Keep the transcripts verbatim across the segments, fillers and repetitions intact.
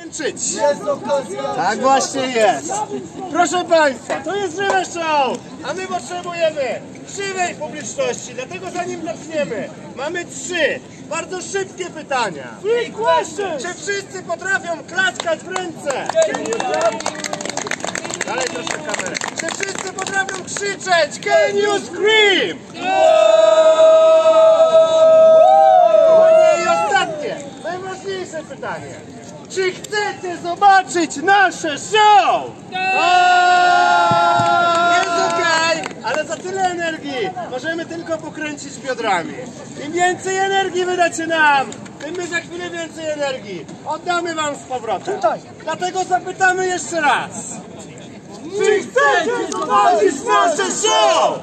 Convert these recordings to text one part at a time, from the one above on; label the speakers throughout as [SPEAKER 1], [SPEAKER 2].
[SPEAKER 1] tańczyć.
[SPEAKER 2] Jest okazja.
[SPEAKER 1] Tak właśnie jest. Proszę Państwa, to jest żywe show, a my potrzebujemy żywej publiczności. Dlatego zanim zaczniemy, mamy trzy bardzo szybkie pytania.
[SPEAKER 2] Three questions.
[SPEAKER 1] Czy wszyscy potrafią klaskać w ręce? Dalej troszkę kamerę. Czy wszyscy potrafią krzyczeć? Can you scream? I ostatnie, najważniejsze pytanie. Czy chcecie zobaczyć nasze show? Jest okej, ale za tyle energii możemy tylko pokręcić biodrami. Im więcej energii wydacie nam, tym my za chwilę więcej energii oddamy wam z powrotem. Dlatego zapytamy jeszcze raz. Czy chcecie zobaczyć nasze show?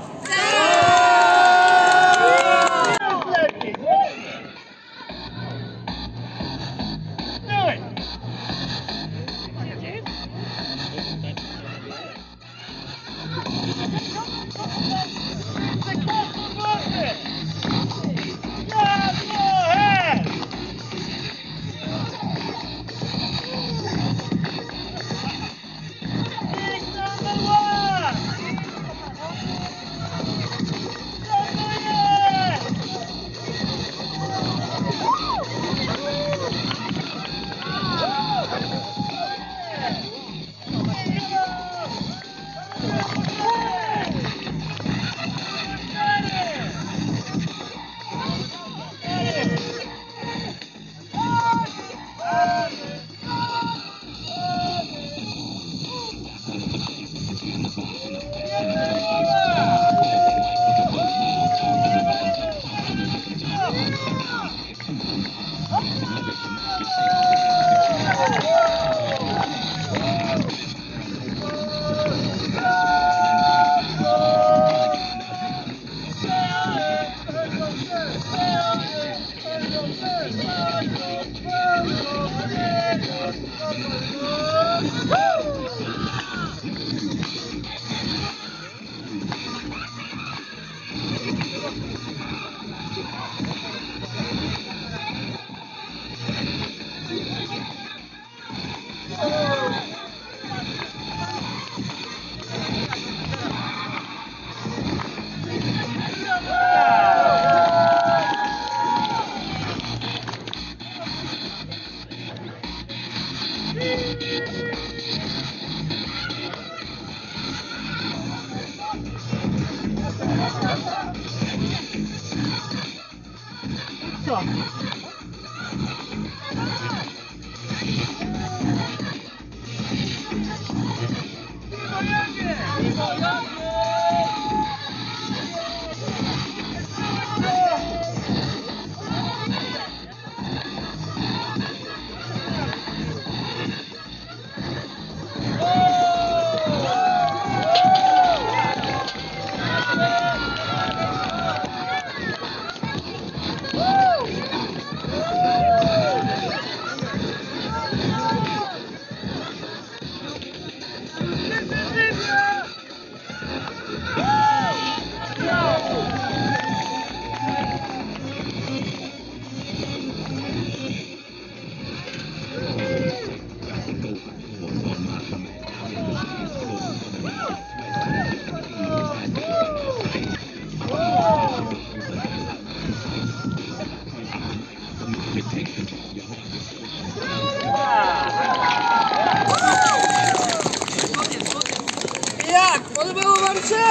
[SPEAKER 1] Jak? Podobało wam się?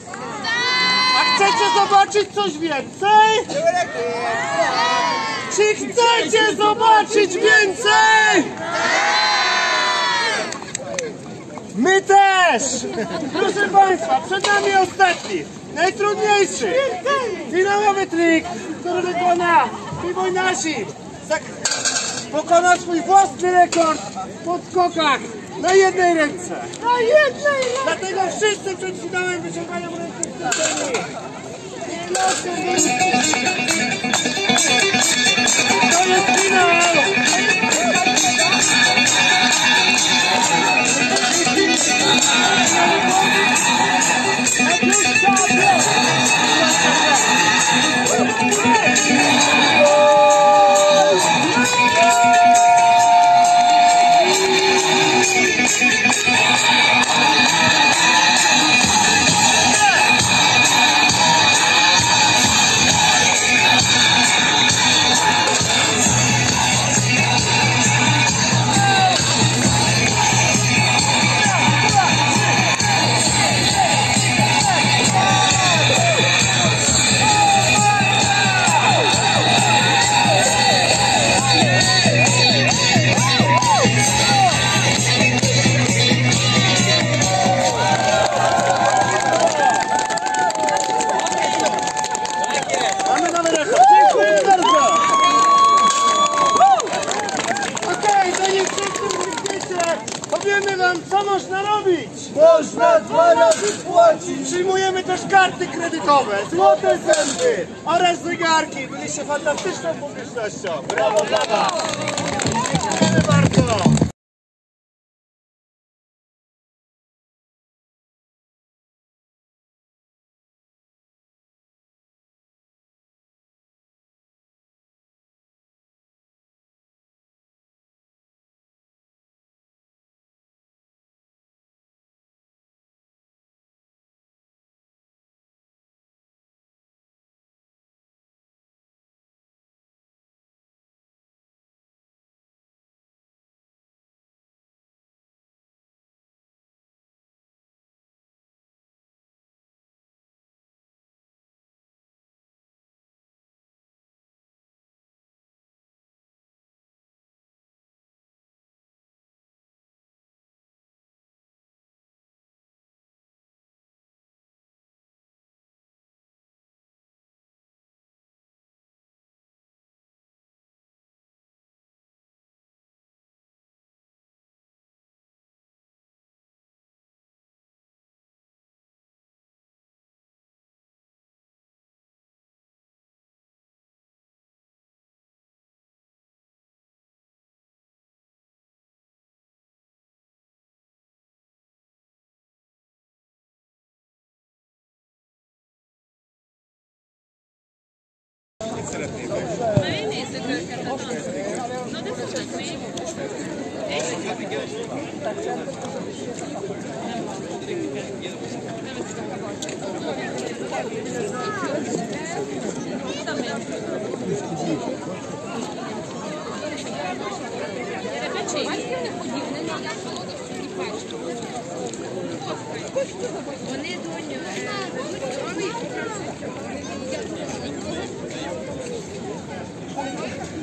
[SPEAKER 1] A chcecie zobaczyć coś więcej? Czy chcecie zobaczyć więcej? My też! Proszę Państwa, przed nami ostatni, najtrudniejszy, finałowy trik, który wykona Piwoń Nasi. Pokona swój własny rekord w podskokach na jednej ręce.
[SPEAKER 2] Na jednej ręce!
[SPEAKER 1] Dlatego wszyscy przed finałem wyciągają ręce z kieszeni. To jest finał! wam, co można robić.
[SPEAKER 2] Można dwa razy płacić.
[SPEAKER 1] Przyjmujemy też karty kredytowe, złote zęby oraz zegarki. Byliście fantastyczną publicznością. Brawo dla was. Dziękujemy bardzo.
[SPEAKER 3] Вони доню. Вони